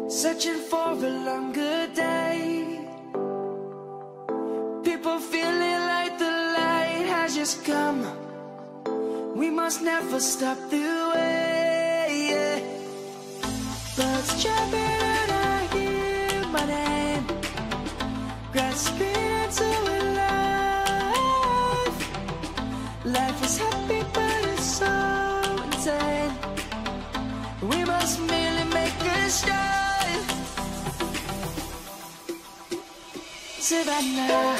searching for a longer day. People feeling like the light has just come. We must never stop the way, yeah. Birds chirping and I hear my name, grasping into a life. Life is happy but it's so insane. We must merely make a start. Savannah,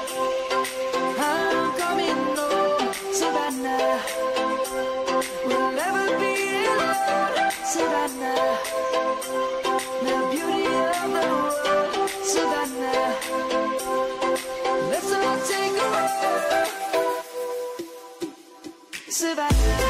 I'm coming home. Savannah, we'll never be alone. Savannah, the beauty of the world. Savannah, let's all take a walk. Savannah.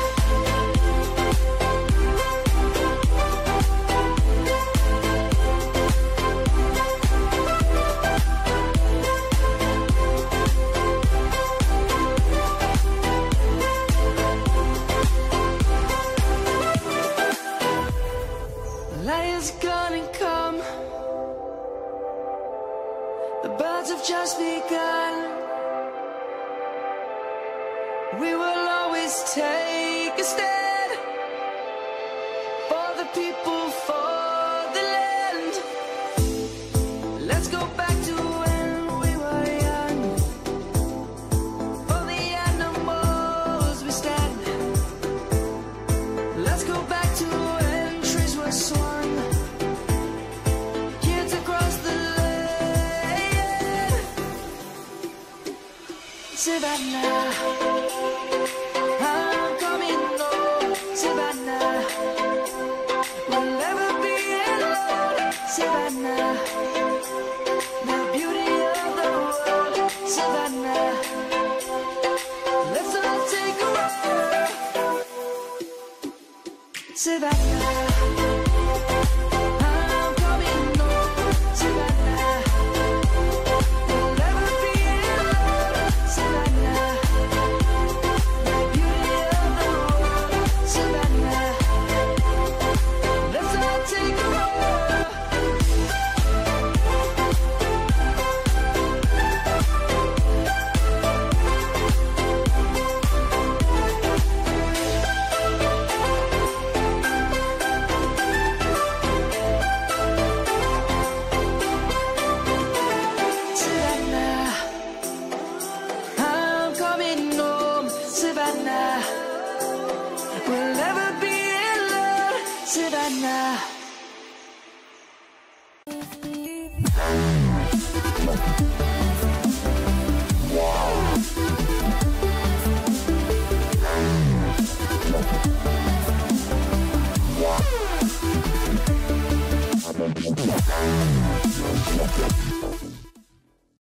Light is gonna come. The birds have just begun. We will always take a stand for the people, for the land. Let's go back to when we were young. For the animals we stand. Let's go back to when trees were swung. Kids across the land. Savannah, I'm coming home. Savannah, we'll never be alone. Savannah, the beauty of the world. Savannah, let's all take a walk. Savannah, I'm coming home. Savannah, we'll never be alone. Savannah, the beauty of the world. Savannah, let's all take a walk. Savannah, I'm coming home. Savannah, we'll never be alone. Savannah. Wow.